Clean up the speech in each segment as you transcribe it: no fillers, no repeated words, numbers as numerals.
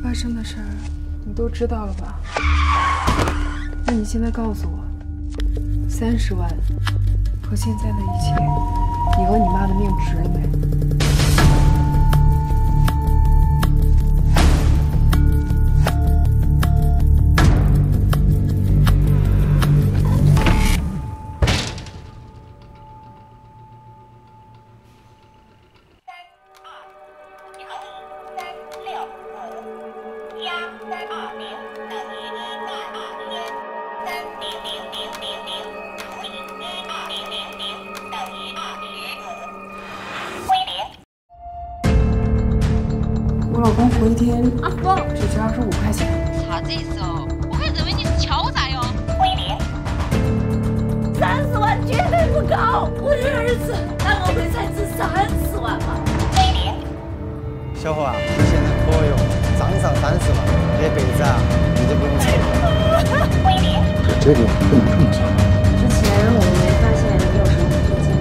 发生的事儿你都知道了吧？那你现在告诉我，30万和现在的一切，你和你妈的命值了没？我老公活一天啊不， 只值25块钱。 啥子意思哦？我还认为你是敲诈哟。 30万绝对不够，我的儿子那我会才值30万吗？ 小伙啊，你现在可以账上30万，这辈子啊你都不用愁了。 这个不能这么做。 之前我们没发现你有什么不对劲。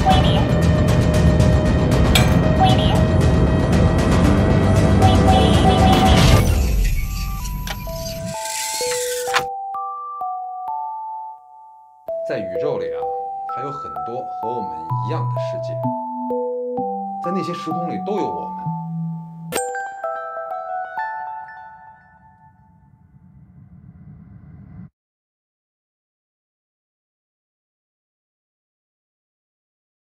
在宇宙里啊，还有很多和我们一样的世界，在那些时空里都有我们。